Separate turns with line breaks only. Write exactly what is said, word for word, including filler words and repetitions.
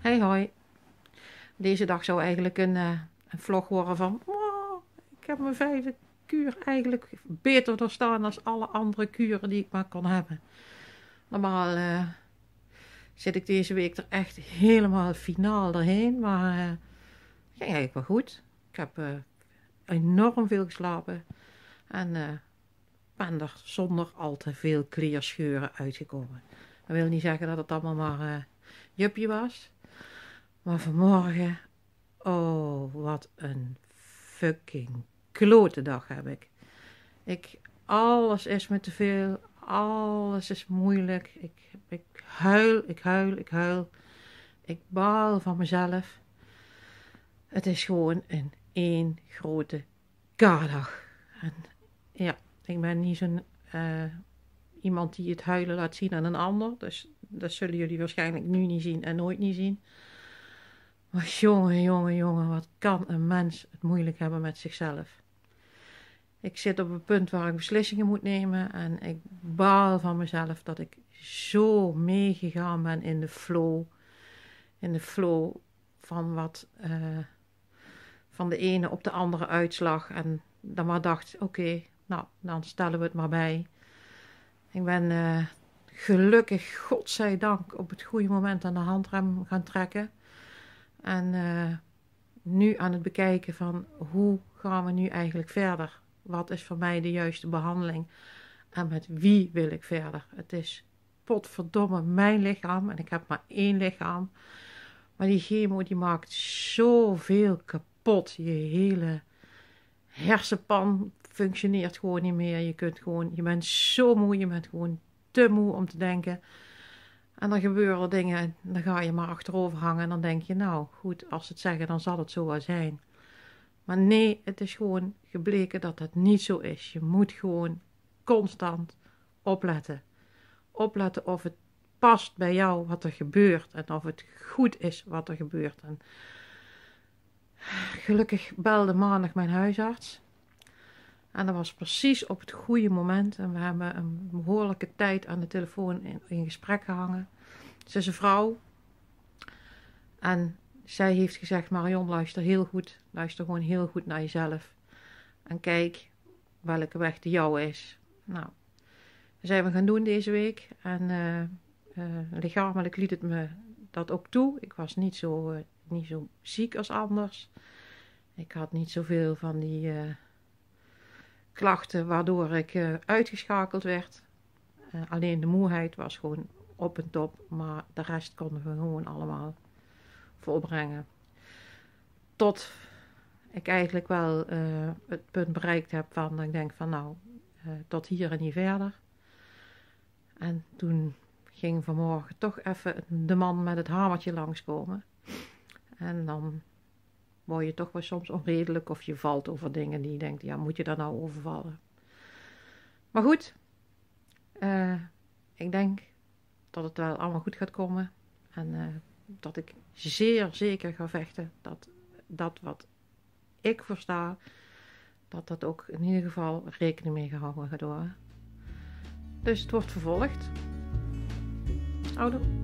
Hey hoi, deze dag zou eigenlijk een, uh, een vlog worden van wow, ik heb mijn vijfde kuur eigenlijk beter doorstaan dan alle andere kuren die ik maar kon hebben. Normaal uh, zit ik deze week er echt helemaal finaal doorheen, maar uh, het ging eigenlijk wel goed. Ik heb uh, enorm veel geslapen en uh, ben er zonder al te veel kleerscheuren uitgekomen. Dat wil niet zeggen dat het allemaal maar uh, juppie was. Maar vanmorgen, oh, wat een fucking klote dag heb ik. Ik, alles is me te veel, alles is moeilijk. Ik, ik huil, ik huil, ik huil. Ik baal van mezelf. Het is gewoon een één grote K-dag. En ja, ik ben niet zo'n uh, iemand die het huilen laat zien aan een ander. Dus dat zullen jullie waarschijnlijk nu niet zien en nooit niet zien. Maar jongen, jongen, jongen, wat kan een mens het moeilijk hebben met zichzelf. Ik zit op een punt waar ik beslissingen moet nemen en ik baal van mezelf dat ik zo meegegaan ben in de flow. In de flow van wat, uh, van de ene op de andere uitslag. En dan maar dacht, oké, okay, nou, dan stellen we het maar bij. Ik ben uh, gelukkig, godzijdank, op het goede moment aan de handrem gaan trekken. En uh, nu aan het bekijken van hoe gaan we nu eigenlijk verder? Wat is voor mij de juiste behandeling? En met wie wil ik verder? Het is potverdomme mijn lichaam. En ik heb maar één lichaam. Maar die chemo die maakt zoveel kapot. Je hele hersenpan functioneert gewoon niet meer. Je kunt gewoon, je bent zo moe. Je bent gewoon te moe om te denken. En dan gebeuren dingen en dan ga je maar achterover hangen en dan denk je, nou goed, als ze het zeggen, dan zal het zo wel zijn. Maar nee, het is gewoon gebleken dat dat niet zo is. Je moet gewoon constant opletten. Opletten of het past bij jou wat er gebeurt en of het goed is wat er gebeurt. En gelukkig belde maandag mijn huisarts. En dat was precies op het goede moment. En we hebben een behoorlijke tijd aan de telefoon in, in gesprek gehangen. Ze is een vrouw. En zij heeft gezegd, Marion, luister heel goed. Luister gewoon heel goed naar jezelf. En kijk welke weg de jouwe is. Nou, dat zijn we gaan doen deze week. En uh, uh, lichamelijk liet het me dat ook toe. Ik was niet zo, uh, niet zo ziek als anders. Ik had niet zoveel van die... Uh, klachten waardoor ik uh, uitgeschakeld werd. Uh, alleen de moeheid was gewoon op en top, maar de rest konden we gewoon allemaal volbrengen. Tot ik eigenlijk wel uh, het punt bereikt heb van dat ik denk van nou, uh, tot hier en niet verder. En toen ging vanmorgen toch even de man met het hamertje langskomen. En dan word je toch wel soms onredelijk of je valt over dingen die je denkt, ja, moet je daar nou over vallen? Maar goed, uh, ik denk dat het wel allemaal goed gaat komen. En uh, dat ik zeer zeker ga vechten dat dat wat ik versta, dat dat ook in ieder geval rekening mee gehouden gaat worden. Dus het wordt vervolgd. Oudoe.